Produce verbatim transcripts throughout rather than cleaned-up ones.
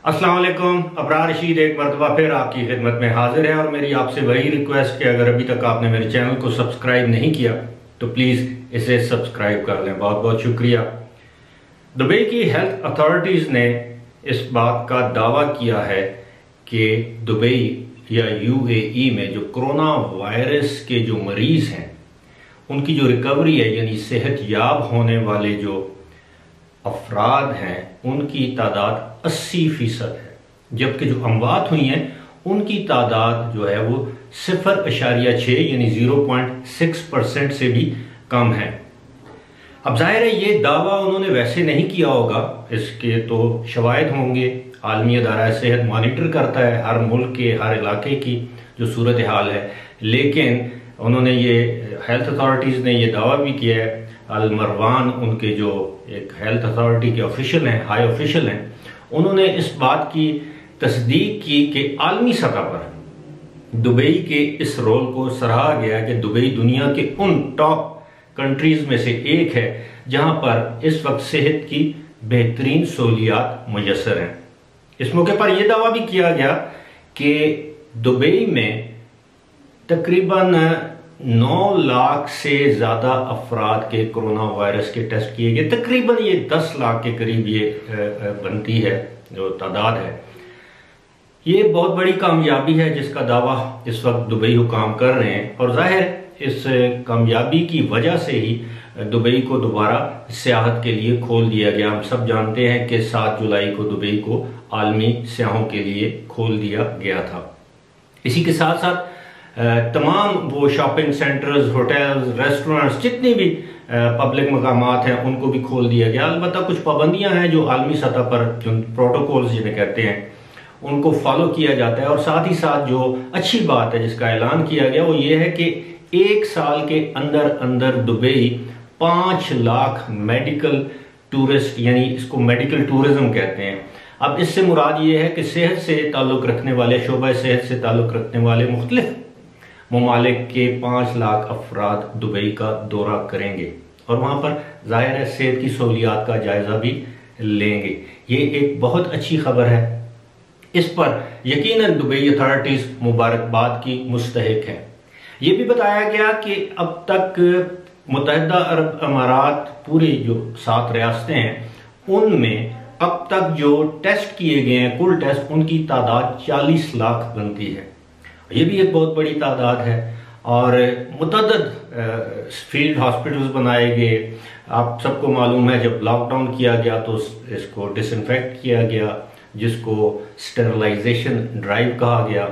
अस्सलाम वालेकुम। अबरार रशीद एक मरतबा फिर आपकी खिदमत में हाजिर है और मेरी आपसे वही रिक्वेस्ट कि अगर अभी तक आपने मेरे चैनल को सब्सक्राइब नहीं किया तो प्लीज़ इसे सब्सक्राइब कर लें। बहुत बहुत शुक्रिया। दुबई की हेल्थ अथॉरिटीज़ ने इस बात का दावा किया है कि दुबई या यूएई में जो कोरोना वायरस के जो मरीज़ हैं उनकी जो रिकवरी है यानी सेहत याब होने वाले जो अफराद हैं उनकी तादाद अस्सी फीसद है, जबकि जो अमवात हुई हैं उनकी तादाद जो है वो सिफर अशारिया छः यानी ज़ीरो पॉइंट सिक्स परसेंट से भी कम है। अब जाहिर है ये दावा उन्होंने वैसे नहीं किया होगा, इसके तो शवाहिद होंगे। आलमी अदारा सेहत मॉनिटर करता है हर मुल्क के हर इलाके की जो सूरत हाल है, लेकिन उन्होंने ये हेल्थ अथॉरिटीज़ ने ये दावा भी किया है। अल मरवान उनके जो एक हेल्थ अथॉरिटी के ऑफिशियल हैं, हाई ऑफिशियल हैं, उन्होंने इस बात की तस्दीक की कि आलमी सतह पर दुबई के इस रोल को सराहा गया कि दुबई दुनिया के उन टॉप कंट्रीज़ में से एक है जहां पर इस वक्त सेहत की बेहतरीन सहूलियात मुयसर हैं। इस मौके पर यह दावा भी किया गया कि दुबई में तकरीबन नौ लाख से ज़्यादा अफराद के कोरोना वायरस के टेस्ट किए गए। तकरीबन ये दस लाख के करीब ये बनती है जो तादाद है। ये बहुत बड़ी कामयाबी है जिसका दावा इस वक्त दुबई हुकाम कर रहे हैं और जाहिर इस कामयाबी की वजह से ही दुबई को दोबारा सियाहत के लिए खोल दिया गया। हम सब जानते हैं कि सात जुलाई को दुबई को आलमी सियाहों के लिए खोल दिया गया था। इसी के साथ साथ तमाम वो शॉपिंग सेंटर्स, होटल्स, रेस्टोरेंट्स, जितने भी पब्लिक मकामात हैं उनको भी खोल दिया गया। अलबत्ता कुछ पाबंदियां हैं जो आलमी सतह पर जो प्रोटोकॉल्स जिन्हें कहते हैं उनको फॉलो किया जाता है। और साथ ही साथ जो अच्छी बात है जिसका ऐलान किया गया वो ये है कि एक साल के अंदर अंदर दुबई पाँच लाख मेडिकल टूरिस्ट यानी इसको मेडिकल टूरिज्म कहते हैं। अब इससे मुराद ये है कि सेहत से ताल्लुक़ रखने वाले, शोबा सेहत से ताल्लुक़ रखने वाले मुख्तलिफ ममालिक के पाँच लाख अफराद दुबई का दौरा करेंगे और वहाँ पर ज़ाहिर है सेहत की सहूलियात का जायज़ा भी लेंगे। ये एक बहुत अच्छी खबर है। इस पर यकीनन दुबई अथॉरिटीज़ मुबारकबाद की मुस्तहिक है। ये भी बताया गया कि अब तक मुत्तहिदा अरब अमारात पूरी जो सात रियासतें हैं उनमें अब तक जो टेस्ट किए गए हैं कुल टेस्ट उनकी तादाद चालीस लाख बनती है। ये भी एक बहुत बड़ी तादाद है और मुतअद्दिद फील्ड हॉस्पिटल्स बनाए गए। आप सबको मालूम है जब लॉकडाउन किया गया तो इसको डिसइंफेक्ट किया गया, जिसको स्टेरलाइजेशन ड्राइव कहा गया।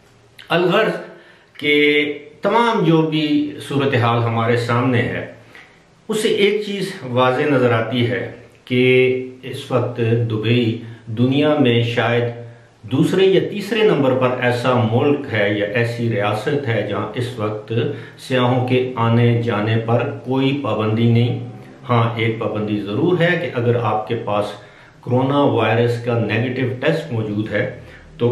अलगर्ज के तमाम जो भी सूरत हाल हमारे सामने है उससे एक चीज़ वाज़ेह नज़र आती है कि इस वक्त दुबई दुनिया में शायद दूसरे या तीसरे नंबर पर ऐसा मुल्क है या ऐसी रियासत है जहां इस वक्त सियाहों के आने जाने पर कोई पाबंदी नहीं। हाँ, एक पाबंदी ज़रूर है कि अगर आपके पास कोरोना वायरस का नेगेटिव टेस्ट मौजूद है तो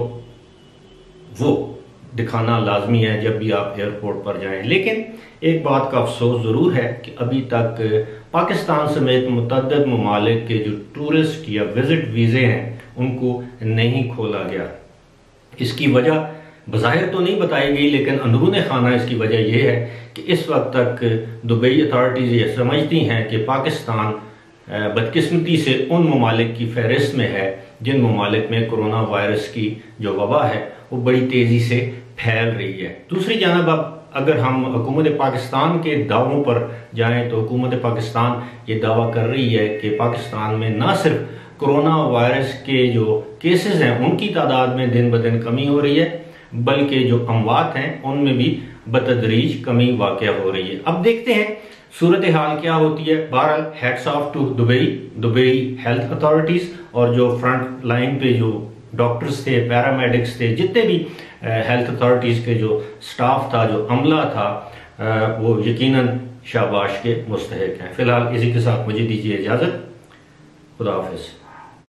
वो दिखाना लाजमी है जब भी आप एयरपोर्ट पर जाएं। लेकिन एक बात का अफसोस ज़रूर है कि अभी तक पाकिस्तान समेत मुतअद्दिद ममालिक के जो टूरिस्ट या विज़िट वीज़े हैं उनको नहीं खोला गया। इसकी वजह बज़ाहिर तो नहीं बताई गई, लेकिन अंदरूने खाना इसकी वजह यह है कि इस वक्त तक दुबई अथॉरिटीज़ ये समझती हैं कि पाकिस्तान बदकिस्मती से उन ममालिक की फहरिस्त में है जिन ममालिक में कोरोना वायरस की जो वबा है वो बड़ी तेज़ी से फैल रही है। दूसरी जानब अब अगर हम हुकूमत पाकिस्तान के दावों पर जाएं तो हुकूमत पाकिस्तान ये दावा कर रही है कि पाकिस्तान में न सिर्फ कोरोना वायरस के जो केसेस हैं उनकी तादाद में दिन ब दिन कमी हो रही है, बल्कि जो अमवात हैं उनमें भी बतदरीज कमी वाक़या हो रही है। अब देखते हैं सूरत हाल क्या होती है। बहरहाल hats off to Dubai, Dubai health authorities और जो फ्रंट लाइन पे जो डॉक्टर्स थे, पैरामेडिक्स थे, जितने भी हेल्थ अथॉरिटीज़ के जो स्टाफ था, जो अमला था, वो यकीनन शाबाश के मुस्तहिक हैं। फ़िलहाल इसी के साथ मुझे दीजिए इजाज़त। खुदा हाफ़िज़।